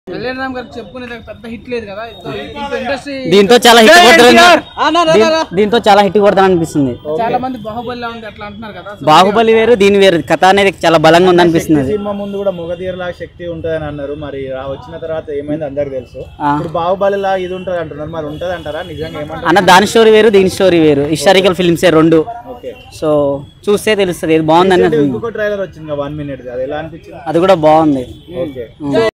కళ్యాణ్ గారు చెప్పుకునేది పెద్ద హిట్ లేదు కదా, దీంతో చాలా హిట్ కొడతాడు, దీంతో చాలా హిట్ కొడతాను అనిపిస్తుంది. చాలా మంది బాహుబలి ఉంది అట్లా అంటున్నారు కదా. బాహుబలి వేరు దీని వేరు, కథ అనేది చాలా బలంగా ఉంది అనిపిస్తుంది. సినిమా ముందు కూడా మొగధీరలా శక్తి ఉంటదని అన్నారు, మరి వచ్చిన తర్వాత ఏమైంది అందరికి తెలుసు. ఇప్పుడు బాహుబలిలా ఇది ఉంటది అంటున్నారు, మరి ఉంటది అంటారా నిజంగా? ఏమంటారు అన్న, దాని స్టోరీ వేరు దీని స్టోరీ వేరు, హిస్టారికల్ ఫిల్మ్స్ రెండు. సో చూస్తే తెలుస్తుంది ఏది బాగుందని. ఇంకొక ట్రైలర్ వచ్చింది 1 minute, అది ఎలా అనిపించింది? అది కూడా బాగుంది.